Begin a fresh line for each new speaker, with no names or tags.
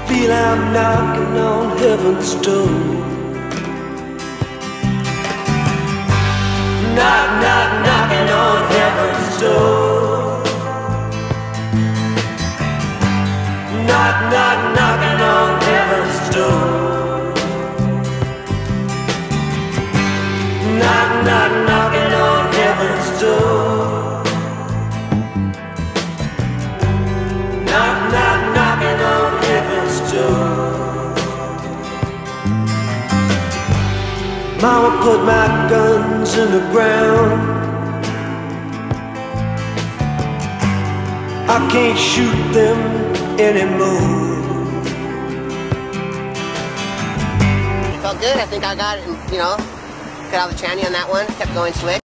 feel I'm knocking on heaven's door. Knock, knock, knocking on heaven's door. Knock, knock, knocking on heaven's door. Knock, knock, knocking on heaven's door. Knock, knock, knocking on heaven's door. Mama put my guns in the ground. I can't shoot them anymore.
It felt good. I think I got it, got all the tranny on that one. Kept going slick.